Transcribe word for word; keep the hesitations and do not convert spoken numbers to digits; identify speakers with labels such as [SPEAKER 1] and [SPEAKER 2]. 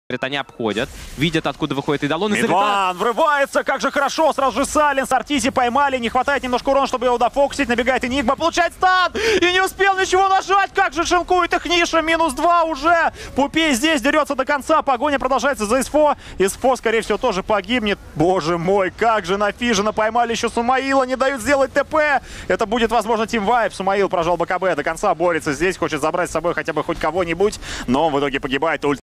[SPEAKER 1] Они обходят, видят, откуда выходит Идолон. И
[SPEAKER 2] Мидван врывается, как же хорошо, сразу же Сайленс, Артизи поймали, не хватает немножко урона, чтобы его дофокусить, набегает Энигма, получает стан, и не успел ничего нажать, как же шинкует их Ниша, минус два уже, Пупей здесь дерется до конца, погоня продолжается за СФО, СФО, скорее всего, тоже погибнет, боже мой, как же на Фижена поймали еще Сумаила, не дают сделать ТП, это будет, возможно, тимвайп, Сумаил прожал БКБ, до конца борется здесь, хочет забрать с собой хотя бы хоть кого-нибудь, но в итоге погибает ульт.